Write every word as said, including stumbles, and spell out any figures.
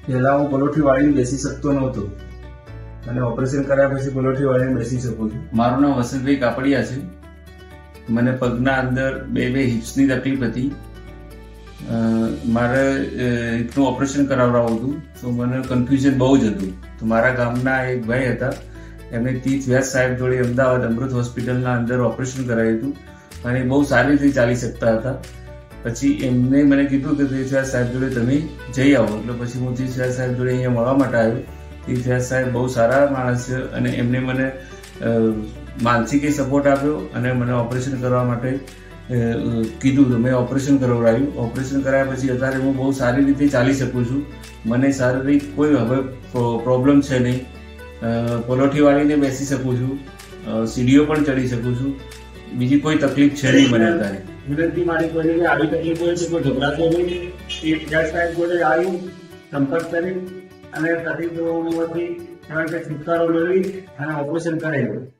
પહેલા હું પલોઠી વાળીને બેસી શકતો નહોતો અને ઓપરેશન કર્યા પછી પલોઠી વાળીને બેસી શકું છું. મારું નામ વસંતભાઈ કાપડિયા છે. મને પગના અંદર બે બે હિપ્સની તકલીફ હતી. મારે હિપનું ઓપરેશન કરાવડાવવું હતું તો મને કન્ફ્યુઝન બહુ જ હતું. તો મારા ગામના એક ભાઈ હતા, એમણે તીર્થ વ્યાસ સાહેબ જોડે અમદાવાદ અમૃત હોસ્પિટલના અંદર ઓપરેશન કરાવ્યું હતું અને બહુ સારી રીતે ચાલી શકતા હતા. પછી એમને મને કીધું કે તીર્થ વ્યાસ સાહેબ જોડે તમે જઈ આવો. એટલે પછી હું તીર્થ વ્યાસ સાહેબ જોડે અહીંયા મળવા માટે આવ્યો. તીર્થ વ્યાસ સાહેબ બહુ સારા માણસ છે અને એમને મને માનસિક સપોર્ટ આપ્યો અને મને ઓપરેશન કરવા માટે કીધું. તો મેં ઓપરેશન કરાવડાવ્યું. ઓપરેશન કરાયા પછી અત્યારે હું બહુ સારી રીતે ચાલી શકું છું. મને શારીરિક કોઈ હવે પ્રોબ્લેમ છે નહીં. પલોઠી વાળીને બેસી શકું છું, સીડીઓ પણ ચડી શકું છું. બીજી કોઈ તકલીફ છે નહીં મને અત્યારે. વિનંતી મારી કોઈને આવી તકલીફ હોય છે, કોઈ ગભરાતો નહીં. એક ગેસ સાહેબ જોડે આવ્યું, સંપર્ક કરી અને તકલીફોમાંથી છુટકારો મેળવી અને ઓપરેશન કરાવ્યું.